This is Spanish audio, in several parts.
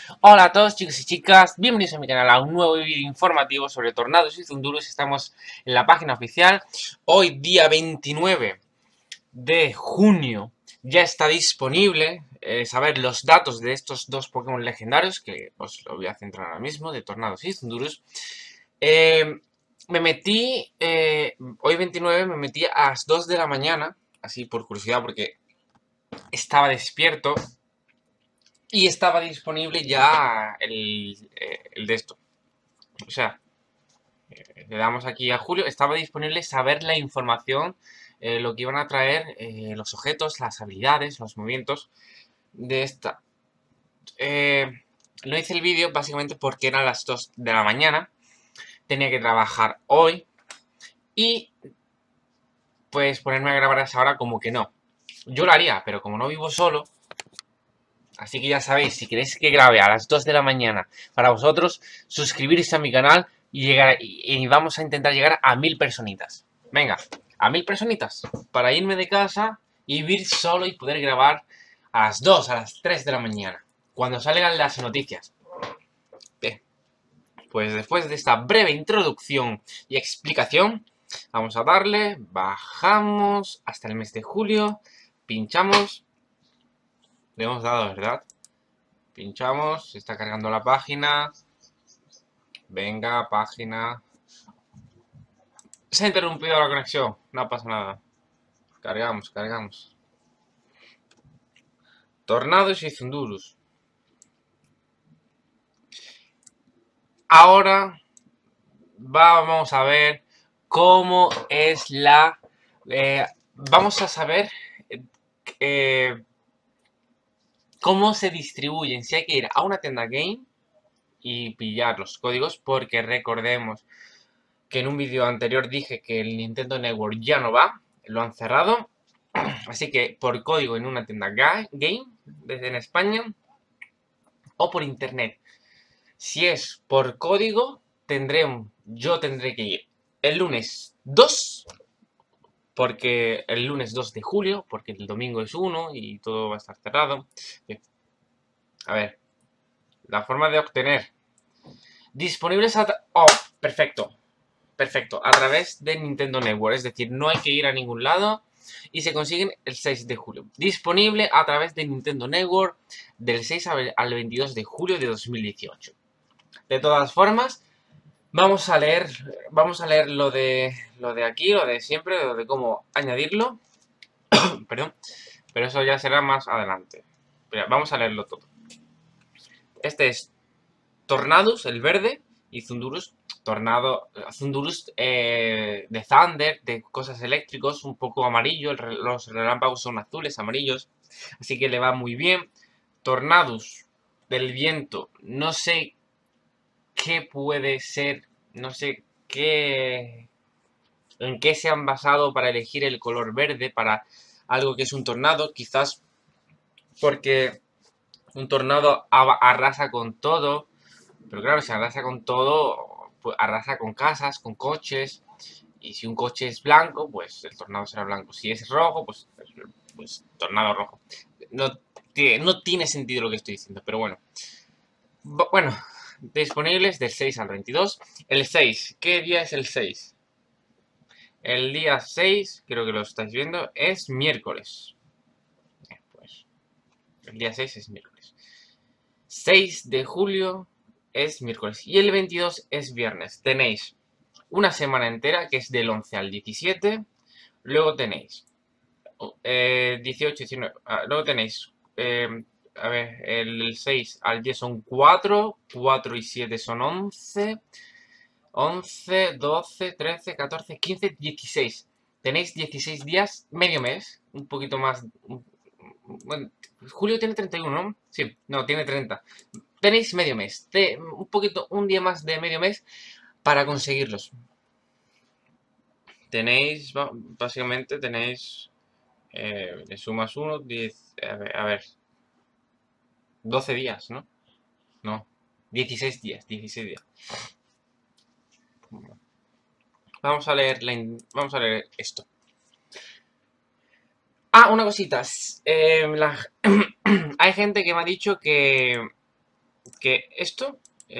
Hola a todos chicos y chicas, bienvenidos a mi canal a un nuevo vídeo informativo sobre tornados y zunduros. Estamos en la página oficial. Hoy día 29 de junio ya está disponible saber los datos de estos dos Pokémon legendarios, que os lo voy a centrar ahora mismo, de tornados y zunduros. Me metí, hoy 29 me metí a las 2 de la mañana, así por curiosidad porque estaba despierto. Y estaba disponible ya el de esto. O sea, le damos aquí a Julio. Estaba disponible saber la información, lo que iban a traer los objetos, las habilidades, los movimientos de esta. No hice el vídeo básicamente porque eran las 2 de la mañana. Tenía que trabajar hoy. Y pues ponerme a grabar a esa hora como que no. Yo lo haría, pero como no vivo solo. Así que ya sabéis, si queréis que grabe a las 2 de la mañana para vosotros, suscribiros a mi canal y vamos a intentar llegar a 1000 personitas. Venga, a 1000 personitas para irme de casa y vivir solo y poder grabar a las 2, a las 3 de la mañana, cuando salgan las noticias. Bien, pues después de esta breve introducción y explicación, vamos a darle, bajamos hasta el mes de julio, pinchamos, le hemos dado, ¿verdad? Pinchamos, se está cargando la página. Venga, página. Se ha interrumpido la conexión, no pasa nada. Cargamos. Tornados y Zundurus. Ahora vamos a ver cómo es la... vamos a saber eh, cómo se distribuyen. Si hay que ir a una tienda game y pillar los códigos, porque recordemos que en un vídeo anterior dije que el Nintendo Network ya no va, lo han cerrado. Así que por código en una tienda game desde en España o por internet. Si es por código, yo tendré que ir el lunes 2, porque el lunes 2 de julio, porque el domingo es 1 y todo va a estar cerrado. Bien. A ver, la forma de obtener. Disponibles oh, perfecto, a través de Nintendo Network, es decir, no hay que ir a ningún lado y se consiguen el 6 de julio. Disponible a través de Nintendo Network del 6 al 22 de julio de 2018. De todas formas, vamos a leer lo de aquí, lo de siempre, lo de cómo añadirlo. Perdón, pero eso ya será más adelante. Pero vamos a leerlo todo. Este es Tornadus, el verde, y Zundurus, Zundurus de Thunder, de cosas eléctricos, un poco amarillo, los relámpagos son azules, amarillos, así que le va muy bien. Tornadus, del viento, no sé qué puede ser, no sé en qué se han basado para elegir el color verde para algo que es un tornado, quizás porque un tornado arrasa con todo. Pero claro, si arrasa con todo, pues arrasa con casas, con coches. Y si un coche es blanco, pues el tornado será blanco. Si es rojo, pues tornado rojo. No tiene sentido lo que estoy diciendo, pero bueno. Bueno, disponibles del 6 al 22. El 6, ¿qué día es el 6? El día 6, creo que lo estáis viendo, es miércoles. Pues el día 6 es miércoles. 6 de julio es miércoles y el 22 es viernes. Tenéis una semana entera que es del 11 al 17. Luego tenéis 18, 19. Luego tenéis, a ver, el 6 al 10 son 4. 4 y 7 son 11. 11, 12, 13, 14, 15, 16. Tenéis 16 días, medio mes. Un poquito más. Bueno, julio tiene 31, ¿no? Sí, no, tiene 30. Tenéis medio mes, un día más de medio mes para conseguirlos. Tenéis, básicamente tenéis, le sumas 1, 10, a ver, 12 días, ¿no? No, 16 días, 16 días. Vamos a leer, vamos a leer esto. Una cosita. Hay gente que me ha dicho que que esto,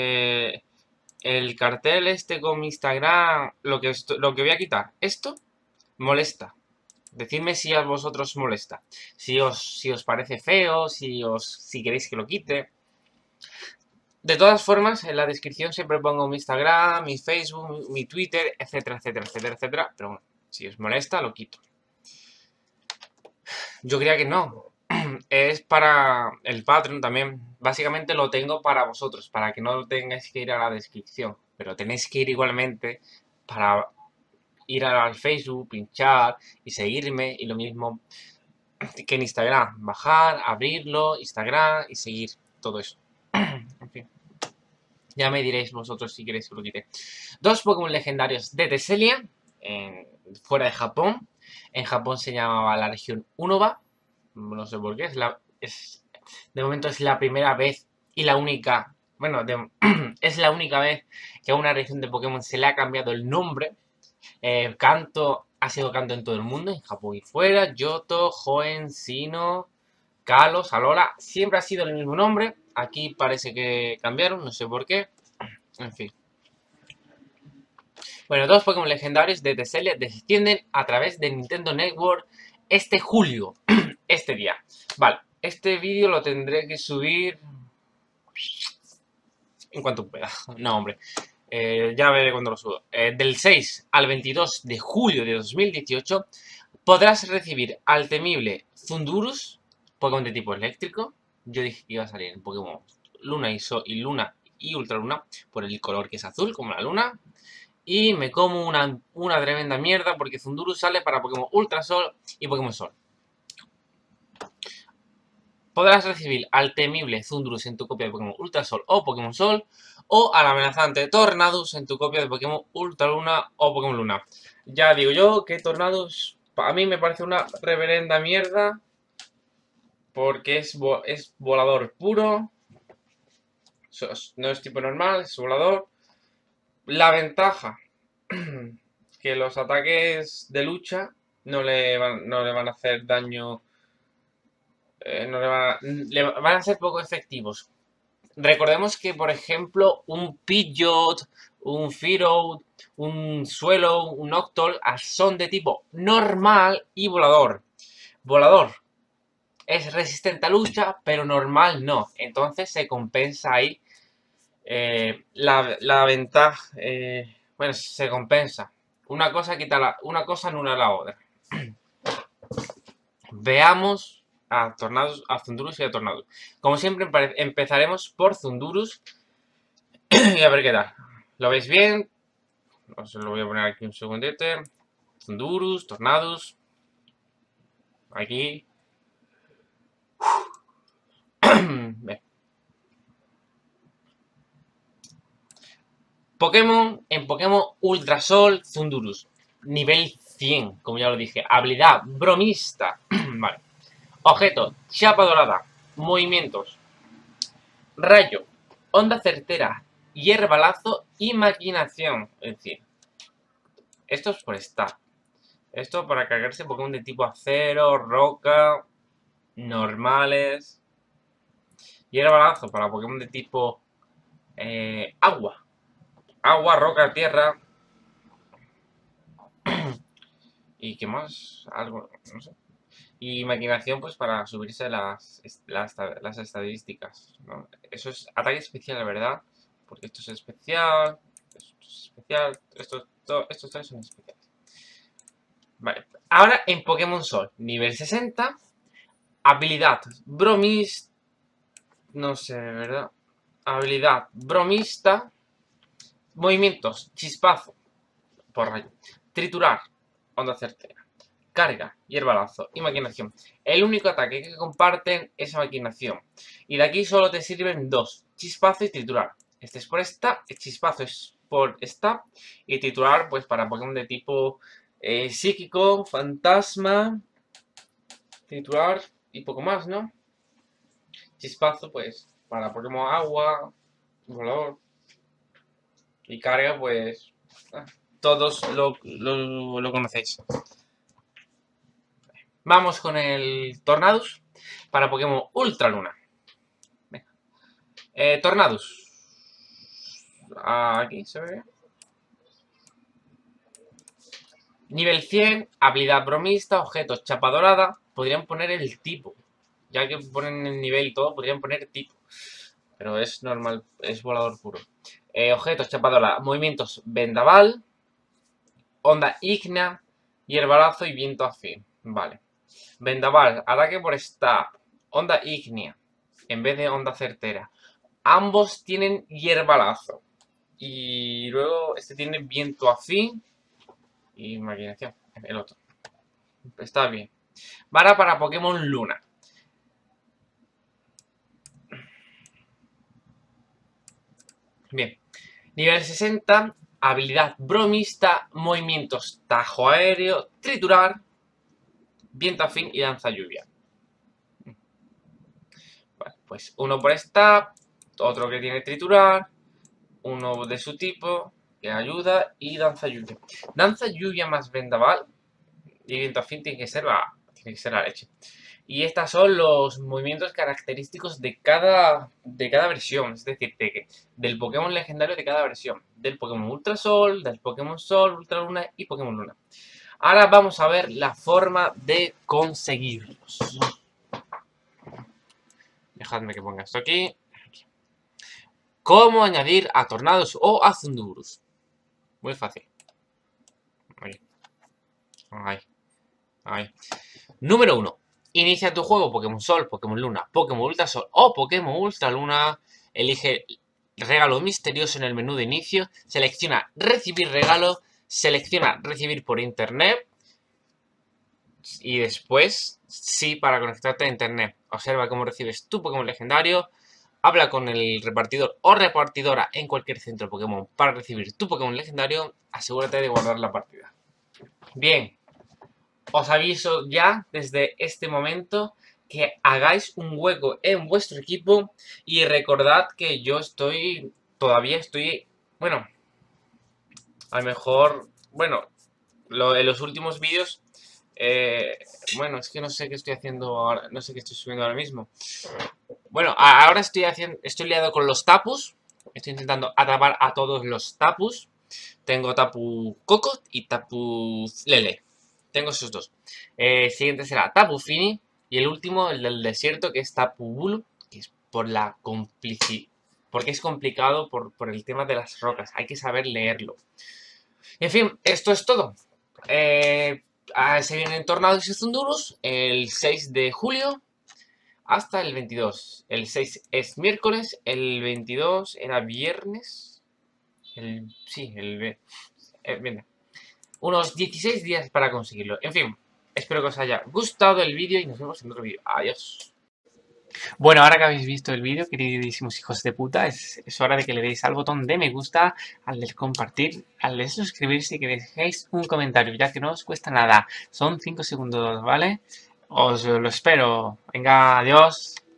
el cartel este con mi Instagram, lo que voy a quitar, esto molesta. Decidme si a vosotros molesta. Si os parece feo, si queréis que lo quite. De todas formas, en la descripción siempre pongo mi Instagram, mi Facebook, mi Twitter, etcétera, etcétera, etcétera, etcétera. Pero bueno, si os molesta, lo quito. Yo creía que no. Es para el Patreon también. Básicamente lo tengo para vosotros, para que no tengáis que ir a la descripción. Pero tenéis que ir igualmente para ir al Facebook, pinchar y seguirme. Y lo mismo que en Instagram. Bajar, abrirlo, Instagram y seguir todo eso. En fin. Ya me diréis vosotros si queréis que lo quite. 2 Pokémon legendarios de Teselia, fuera de Japón. En Japón se llamaba la región Unova. No sé por qué. De momento es la primera vez y la única. Bueno, es la única vez que a una región de Pokémon se le ha cambiado el nombre. Kanto ha sido Kanto en todo el mundo, en Japón y fuera. Yoto, Hoenn, Sinnoh, Kalos, Alola. Siempre ha sido el mismo nombre. Aquí parece que cambiaron, no sé por qué. En fin. Bueno, 2 Pokémon legendarios de Teselia descienden a través de Nintendo Network este julio. Este día. Vale, este vídeo lo tendré que subir en cuanto pueda. No, hombre. Ya veré cuando lo subo. Del 6 al 22 de julio de 2018 podrás recibir al temible Thundurus, Pokémon de tipo eléctrico. Yo dije que iba a salir en Pokémon Luna y Luna y Ultra Luna por el color que es azul, como la luna. Y me como una tremenda mierda porque Thundurus sale para Pokémon Ultra Sol y Pokémon Sol. Podrás recibir al temible Thundurus en tu copia de Pokémon Ultra Sol o Pokémon Sol, o al amenazante Tornadus en tu copia de Pokémon Ultra Luna o Pokémon Luna. Ya digo yo que Tornadus a mí me parece una reverenda mierda, porque es volador puro, no es tipo normal, es volador. La ventaja, que los ataques de lucha no le van a hacer daño, le van a ser poco efectivos. Recordemos que, por ejemplo, un Pidgeot, un Fearow, un Swallow, un Noctowl son de tipo normal y volador. Volador es resistente a lucha, pero normal no. Entonces se compensa ahí la ventaja. Bueno, se compensa. Una cosa una cosa anula la otra. Veamos a Thundurus y a Tornadus. Como siempre, empezaremos por Thundurus. Y a ver qué tal. ¿Lo veis bien? Os lo voy a poner aquí un segundete. Thundurus, Tornadus. Aquí. Pokémon en Pokémon Ultrasol Thundurus. Nivel 100, como ya lo dije. Habilidad bromista. Vale. Objeto, chapa dorada. Movimientos. Rayo. Onda certera. Hierbalazo y maquinación. Es decir, esto es por estar. Esto para cargarse Pokémon de tipo acero, roca, normales. Hierbalazo para Pokémon de tipo agua. Agua, roca, tierra. ¿Y qué más? Algo, no sé. Y maquinación, pues para subirse las estadísticas, ¿no? Eso es ataque especial, la verdad. Porque esto es especial. Esto es especial. Estos tres son especiales. Vale. Ahora en Pokémon Sol. Nivel 60. Habilidad Bromista. No sé, ¿verdad? Habilidad Bromista. Movimientos. Chispazo. Por rayo. Triturar. Onda certera. Carga, hierbalazo y maquinación. El único ataque que comparten es maquinación. Y de aquí solo te sirven dos: chispazo y triturar. Este es por esta, el chispazo es por esta. Y triturar, pues para Pokémon de tipo psíquico, fantasma. Triturar y poco más, ¿no? Chispazo, pues para Pokémon agua, volador. Y carga, pues todos lo conocéis. Vamos con el Tornadus para Pokémon Ultra Luna. Tornados. Aquí se ve. Nivel 100, habilidad bromista, objetos, chapa dorada. Podrían poner el tipo. Ya que ponen el nivel y todo, podrían poner tipo. Pero es normal, es volador puro. Objetos, chapa dorada, movimientos, vendaval, onda ígnea, hierbalazo y viento afín. Vale. Vendaval, ataque por stab. Onda ígnea, en vez de onda certera. Ambos tienen hierbalazo. Y luego este tiene viento afín y maquinación, el otro. Está bien. Vara para Pokémon Luna. Bien. Nivel 60, habilidad bromista, movimientos tajo aéreo, triturar, viento afín y danza lluvia. Vale, pues uno por stab, otro que tiene triturar, uno de su tipo, que ayuda, y danza lluvia. Danza lluvia más vendaval y viento afín tiene que ser la leche. Y estos son los movimientos característicos de cada versión. Es decir, del Pokémon legendario de cada versión. Del Pokémon Ultra Sol, del Pokémon Sol, Ultra Luna y Pokémon Luna. Ahora vamos a ver la forma de conseguirlos. Dejadme que ponga esto aquí. ¿Cómo añadir a Tornados o a Zundurus? Muy fácil. Ahí. Número 1. Inicia tu juego Pokémon Sol, Pokémon Luna, Pokémon Ultra Sol o Pokémon Ultra Luna. Elige regalo misterioso en el menú de inicio. Selecciona recibir regalo. Selecciona recibir por internet. Y después sí para conectarte a internet. Observa cómo recibes tu Pokémon legendario. Habla con el repartidor o repartidora en cualquier centro Pokémon para recibir tu Pokémon legendario. Asegúrate de guardar la partida. Bien. Os aviso ya desde este momento que hagáis un hueco en vuestro equipo y recordad que yo todavía estoy, bueno, a lo mejor, bueno, en los últimos vídeos, bueno, es que no sé qué estoy haciendo ahora, no sé qué estoy subiendo ahora mismo. Bueno, ahora estoy liado con los tapus, estoy intentando atrapar a todos los tapus. Tengo Tapu Koko y Tapu Lele. Tengo esos dos. Siguiente será Tapu Fini. Y el último, el del desierto, que es Tapu Bulu. Que es por la complicidad. Porque es complicado por el tema de las rocas. Hay que saber leerlo. En fin, esto es todo. Se vienen Tornados y Zundurus el 6 de julio hasta el 22. El 6 es miércoles. El 22 era viernes. Venga. Unos 16 días para conseguirlo. En fin, espero que os haya gustado el vídeo y nos vemos en otro vídeo. Adiós. Bueno, ahora que habéis visto el vídeo, queridísimos hijos de puta, es hora de que le deis al botón de me gusta, al de compartir, al de suscribirse y que dejéis un comentario, ya que no os cuesta nada. Son 5 segundos, ¿vale? Os lo espero. Venga, adiós.